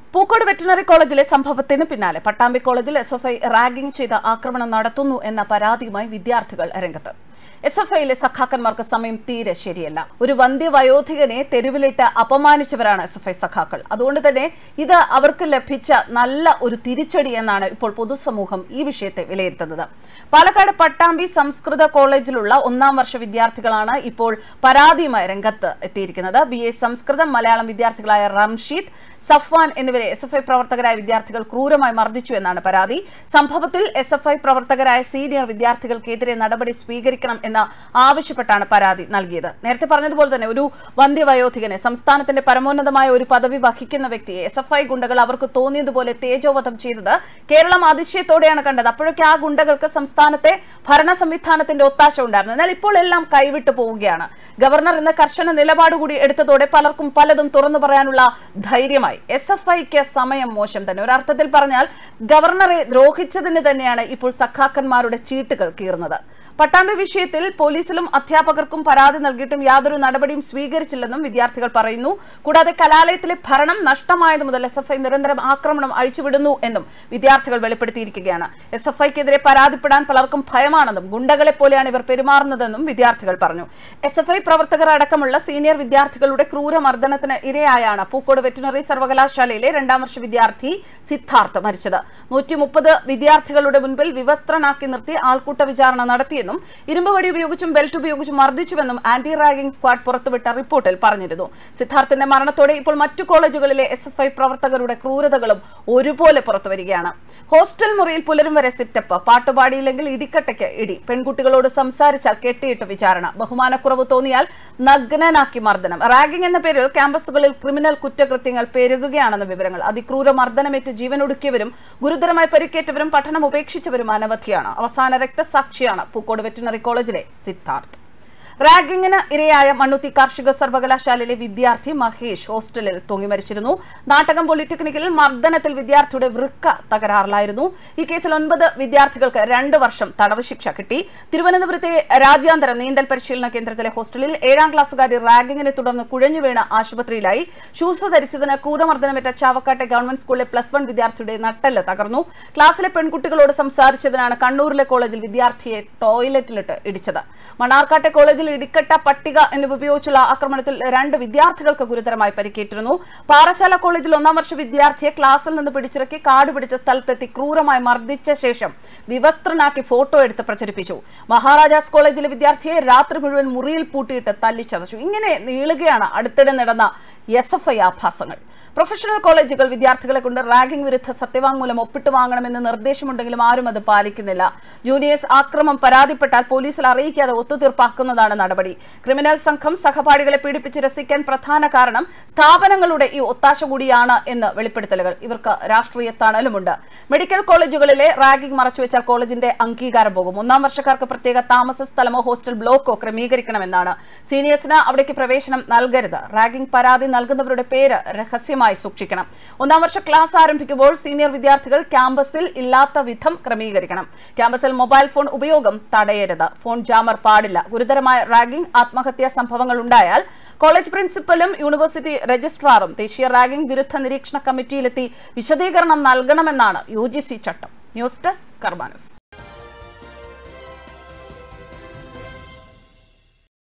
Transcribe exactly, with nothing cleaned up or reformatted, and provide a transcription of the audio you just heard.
Pookode veterinary കോളേജിലെ സംഭവത്തിന് പിന്നാലെ പട്ടാമ്പി കോളേജിൽ എസ് എഫ് ഐ റാഗിംഗ് ചെയ്ത ആക്രമണം നടത്തുന്നു എന്ന പരാതിയുമായി വിദ്യാർത്ഥികൾ രംഗത്ത്. എസ് എഫ് ഐയിലെ സഖാക്കന്മാർക്ക് സമയം തീരെ ശരിയല്ല. ഒരു വന്ധ്യവയോധികനെ തെരുവിലിട്ട് അപമാനിച്ചവരാണ് എസ് എഫ് ഐ സഖാക്കൾ. അതുകൊണ്ട് തന്നെ ഇത് അവർക്ക് ലഭിച്ച നല്ല ഒരു തിരിച്ചടി എന്നാണ് ഇപ്പോൾ പൊതുസമൂഹം ഈ വിഷയത്തെ വിലയിരുത്തുന്നത്. പാലക്കാട് പട്ടാമ്പി സംസ്കൃത കോളേജിലുള്ള ഒന്നാം വർഷ വിദ്യാർത്ഥികളാണ് ഇപ്പോൾ പരാതിയുമായി രംഗത്ത് എത്തിയിരിക്കുന്നത്. ബി എ സംസ്കൃതം മലയാളം വിദ്യാർത്ഥികളായ റംഷീദ്, സഫ്വാൻ എന്നിവരെ എസ് എഫ് ഐ പ്രവർത്തകരായ വിദ്യാർത്ഥികൾ ക്രൂരമായി മർദ്ദിച്ചു എന്നാണ് പരാതി. സംഭവത്തിൽ എസ് എഫ് ഐ പ്രവർത്തകരായ സീനിയർ വിദ്യാർത്ഥികൾക്കെതിരെ നടപടി സ്വീകരിക്കണം എന്ന് ആവശ്യപ്പെട്ടാണ് പരാതി നൽകിയത്. നേരത്തെ പറഞ്ഞതുപോലെ തന്നെ ഒരു വന്ധ്യവയോധികനെ, സംസ്ഥാനത്തിന്റെ പരമോന്നതമായ ഒരു പദവി വഹിക്കുന്ന വ്യക്തിയെ എസ് എഫ് ഐ ഗുണ്ടകൾ അവർക്ക് തോന്നിയതുപോലെ തേജോവധം ചെയ്തത് കേരളം അതിശയത്തോടെയാണ് കണ്ടത്. അപ്പോഴൊക്കെ ആ ഗുണ്ടകൾക്ക് സംസ്ഥാനത്തെ ഭരണ സംവിധാനത്തിന്റെ ഒത്താശ ഉണ്ടായിരുന്നു. എന്നാൽ ഇപ്പോൾ എല്ലാം കൈവിട്ടു പോവുകയാണ്. ഗവർണർ ഇന്ന് കർശന നിലപാടുകൂടി എടുത്തതോടെ പലർക്കും പലതും തുറന്നു പറയാനുള്ള ധൈര്യമായി. എസ് എഫ് ഐക്ക് സമയം മോശം തന്നെ. ഒരർത്ഥത്തിൽ പറഞ്ഞാൽ ഗവർണറെ ദ്രോഹിച്ചതിന് തന്നെയാണ് ഇപ്പോൾ സഖാക്കന്മാരുടെ ചീട്ടുകൾ കീറുന്നത്. പട്ടാമ്പി വിഷയത്തിൽ പോലീസിലും അധ്യാപകർക്കും പരാതി നൽകിയിട്ടും യാതൊരു നടപടിയും സ്വീകരിച്ചില്ലെന്നും വിദ്യാർത്ഥികൾ പറയുന്നു. കൂടാതെ കലാലയത്തിലെ ഭരണം നഷ്ടമായത് മുതൽ എസ് എഫ് ഐ നിരന്തരം ആക്രമണം അഴിച്ചുവിടുന്നു എന്നും വിദ്യാർത്ഥികൾ വെളിപ്പെടുത്തിയിരിക്കുകയാണ്. എസ് എഫ് ഐക്കെതിരെ പരാതിപ്പെടാൻ പലർക്കും ഭയമാണെന്നും ഗുണ്ടകളെ പോലെയാണ് ഇവർ പെരുമാറുന്നതെന്നും വിദ്യാർത്ഥികൾ പറഞ്ഞു. എസ് എഫ് ഐ പ്രവർത്തകർ അടക്കമുള്ള സീനിയർ വിദ്യാർത്ഥികളുടെ ക്രൂരമർദ്ദനത്തിന് ഇരയായാണ് പൂക്കോട് വെറ്റിനറി സർവകലാശാലയിലെ രണ്ടാം വർഷ വിദ്യാർത്ഥി സിദ്ധാർത്ഥ് മരിച്ചത്. നൂറ്റി മുപ്പത് വിദ്യാർത്ഥികളുടെ മുൻപിൽ വിവസ്ത്രനാക്കി നിർത്തി ആൾക്കൂട്ട വിചാരണ നടത്തിയെന്നും ഇരുമ്പ് വടി ഉപയോഗിച്ചും ബെൽറ്റ് ഉപയോഗിച്ചും മർദ്ദിച്ചുവെന്നും ആന്റി റാഗിംഗ് സ്ക്വാഡ് പുറത്തുവിട്ട റിപ്പോർട്ടിൽ പറഞ്ഞിരുന്നു. സിദ്ധാർത്ഥിന്റെ മരണത്തോടെ ഇപ്പോൾ മറ്റു കോളേജുകളിലെ എസ് എഫ് ഐ പ്രവർത്തകരുടെ ക്രൂരതകളും ഒരുപോലെ പുറത്തുവരികയാണ്. ഹോസ്റ്റൽ മുറിയിൽ പുലരും വരെ സിറ്റപ്പ്, പാട്ടുപാടിയില്ലെങ്കിൽ ഇടിക്കട്ടയ്ക്ക് ഇടി, പെൺകുട്ടികളോട് സംസാരിച്ചാൽ കെട്ടിയിട്ട് വിചാരണ, ബഹുമാനക്കുറവ് തോന്നിയാൽ നഗ്നനാക്കി മർദ്ദനം. റാഗിംഗ് എന്ന പേരിൽ ക്യാമ്പസുകളിൽ ക്രിമിനൽ കുറ്റകൃത്യങ്ങൾ പെരുകുകയാണെന്ന വിവരങ്ങൾ. അതിക്രൂര മർദ്ദനമേറ്റ് ജീവനൊടുക്കിയവരും ഗുരുതരമായി പരിക്കേറ്റവരും പഠനം ഉപേക്ഷിച്ചവരും അനവധിയാണ്. അവസാന രക്തസാക്ഷിയാണ് പൂക്കോട് വെറ്റിനറി കോളേജിലെ സിദ്ധാർത്ഥ്. റാഗിങ്ങിന് ഇരയായ മണ്ണുത്തി കാർഷിക സർവകലാശാലയിലെ വിദ്യാർത്ഥി മഹേഷ് ഹോസ്റ്റലിൽ തൂങ്ങി മരിച്ചിരുന്നു. നാട്ടകം പോളിടെക്നിക്കിൽ മർദ്ദനത്തിൽ വിദ്യാർത്ഥിയുടെ വൃക്ക തകരാറിലായിരുന്നു. ഈ കേസിൽ ഒൻപത് വിദ്യാർത്ഥികൾക്ക് രണ്ട് വർഷം തടവ് ശിക്ഷ കിട്ടി. തിരുവനന്തപുരത്തെ രാജ്യാന്തര നീന്തൽ പരിശീലന കേന്ദ്രത്തിലെ ഹോസ്റ്റലിൽ ഏഴാം ക്ലാസ്സുകാരി റാഗിങ്ങിനെ തുടർന്ന് കുഴഞ്ഞു വീണ് ആശുപത്രിയിലായി. ഷൂസ് ധരിച്ചതിന് ക്രൂരമർദ്ദനമേറ്റ ചാവക്കാട്ടെ ഗവൺമെന്റ് സ്കൂളിലെ പ്ലസ് വൺ വിദ്യാർത്ഥിയുടെ നട്ടെല്ല് തകർന്നു. ക്ലാസ്സിലെ പെൺകുട്ടികളോട് സംസാരിച്ചതിനാണ് കണ്ണൂരിലെ കോളേജിൽ വിദ്യാർത്ഥിയെ ടോയ്ലറ്റിലിട്ട് ഇടിച്ചത്. മണ്ണാർക്കാട്ടെ കോളേജിൽ ഇടിക്കട്ട, പട്ടിക എന്നിവ ഉപയോഗിച്ചുള്ള ആക്രമണത്തിൽ രണ്ട് വിദ്യാർത്ഥികൾക്ക് ഗുരുതരമായി പരിക്കേറ്റിരുന്നു. പാറശാല കോളേജിൽ ഒന്നാം വർഷ വിദ്യാർത്ഥിയെ ക്ലാസ്സിൽ നിന്ന് പിടിച്ചിറക്കി കാട് പിടിച്ച സ്ഥലത്തെത്തി ക്രൂരമായി മർദ്ദിച്ച ശേഷം വിവസ്ത്രനാക്കി ഫോട്ടോ എടുത്ത് പ്രചരിപ്പിച്ചു. മഹാരാജാസ് കോളേജിലെ വിദ്യാർത്ഥിയെ രാത്രി മുഴുവൻ മുറിയിൽ പൂട്ടിയിട്ട് തല്ലിച്ചതച്ചു. ഇങ്ങനെ നീളുകയാണ് അടുത്തിടെ നടന്ന എസ് എഫ് ഐ ആഭാസങ്ങൾ. പ്രൊഫഷണൽ കോളേജുകൾ വിദ്യാർത്ഥികളെ കൊണ്ട് റാഗിംഗ് വിരുദ്ധ സത്യവാങ്മൂലം ഒപ്പിട്ട് വാങ്ങണമെന്ന് നിർദ്ദേശമുണ്ടെങ്കിലും ആരും അത് പാലിക്കുന്നില്ല. ജൂനിയേഴ്സ് ആക്രമം പരാതിപ്പെട്ടാൽ പോലീസിൽ അറിയിക്കാതെ ഒത്തുതീർപ്പാക്കുന്നതാണ് നടപടി. ക്രിമിനൽ സംഘം സഹപാഠികളെ പീഡിപ്പിച്ച് രസിക്കാൻ പ്രധാന കാരണം സ്ഥാപനങ്ങളുടെ ഈ ഒത്താശ കൂടിയാണ് എന്ന് വെളിപ്പെടുത്തലുകൾ. ഇവർക്ക് രാഷ്ട്രീയ തണലുമുണ്ട്. മെഡിക്കൽ കോളേജുകളിലെ റാഗിംഗ് മറച്ചുവെച്ചാൽ കോളേജിന്റെ അംഗീകാരം പോകും. ഒന്നാം വർഷക്കാർക്ക് പ്രത്യേക താമസ സ്ഥലമോ ഹോസ്റ്റൽ ബ്ലോക്കോ ക്രമീകരിക്കണമെന്നാണ്. സീനിയേഴ്സിന് അവിടേക്ക് പ്രവേശനം നൽകരുത്. റാഗിംഗ് പരാതി നൽകുന്നവരുടെ പേര് രഹസ്യമായി സൂക്ഷിക്കണം. ഒന്നാം വർഷ ക്ലാസ് ആരംഭിക്കുമ്പോൾ സീനിയർ വിദ്യാർത്ഥികൾ ക്യാമ്പസിൽ ഇല്ലാത്ത വിധം ക്രമീകരിക്കണം. ക്യാമ്പസിൽ മൊബൈൽ ഫോൺ ഉപയോഗം തടയരുത്. ഫോൺ ജാമർ പാടില്ല. ഗുരുതരമായ റാഗിംഗ്, ആത്മഹത്യാ സംഭവങ്ങൾ ഉണ്ടായാൽ കോളേജ് പ്രിൻസിപ്പലും യൂണിവേഴ്സിറ്റി രജിസ്ട്രാറും ദേശീയ റാഗിംഗ് വിരുദ്ധ നിരീക്ഷണ കമ്മിറ്റിയിലെത്തി വിശദീകരണം നൽകണമെന്നാണ് യു ജി സി ചട്ടം. News desk Karma news.